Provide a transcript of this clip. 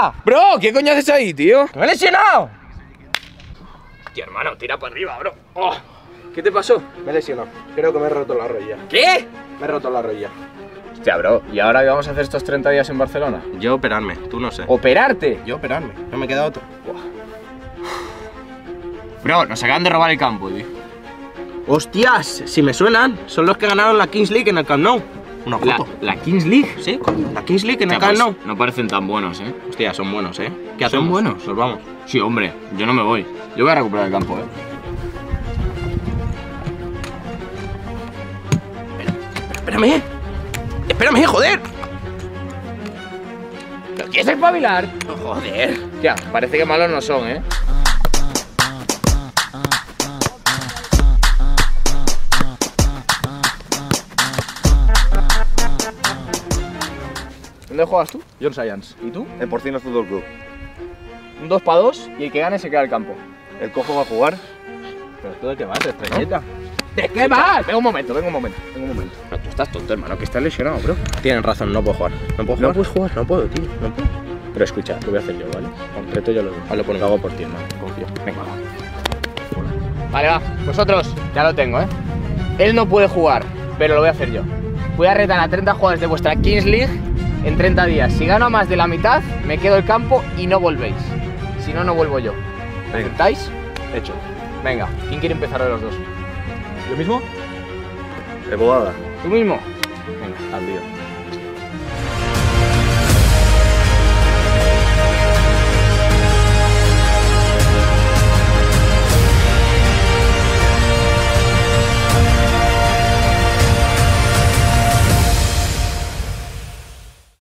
¡Hola! Bro, ¿qué coño haces ahí, tío? ¡Me he lesionado! Tío, hermano, tira para arriba, bro. Oh, ¿qué te pasó? Me he lesionado. Creo que me he roto la rodilla. ¿Qué? Me he roto la rodilla. Hostia, bro, ¿y ahora qué vamos a hacer estos 30 días en Barcelona? Yo operarme, tú no sé. ¿Operarte? Yo operarme, no me queda otro. Bro, nos acaban de robar el campo, tío. ¡Hostias! Si me suenan, son los que ganaron la Kings League en el Camp Nou. Una foto. ¿La Kings League? Sí, coño, la Kings League en el Hostia, Camp pues, Nou. no parecen tan buenos, ¿eh? Hostia, son buenos, ¿eh? ¿Qué ¿Son hacemos? buenos? Nos vamos. Sí, hombre, yo no me voy. Yo voy a recuperar el campo, ¿eh? Espérame. Espérame, joder. ¿Pero quieres espabilar? Joder. Ya, parece que malos no son, ¿eh? ¿Dónde juegas tú? John Science. ¿Y tú? En Porcinos Fútbol Club. Un 2 para 2 y el que gane se queda al campo. ¿El cojo va a jugar? ¿Pero tú de qué vas, estrellita? ¿De qué vas? Venga un momento. No, tú estás tonto, hermano, que estás lesionado, bro. Tienen razón, no puedo jugar. No puedo ¿No jugar. puedes jugar? No puedo, tío. No puedo. Pero escucha, lo voy a hacer yo, ¿vale? Completo yo lo doy. Hazlo por mí. Lo hago por ti, hermano. Confío. Venga, va. Vale, va. Vosotros, ya lo tengo, ¿eh? Él no puede jugar, pero lo voy a hacer yo. Voy a retar a 30 jugadores de vuestra Kings League en 30 días. Si gano a más de la mitad, me quedo el campo y no volvéis. Si no, no vuelvo yo. Venga. ¿Estáis? Hecho. Venga, ¿quién quiere empezar de los dos? ¿Yo mismo? Rebobada. ¿Tú mismo? Venga, al lío.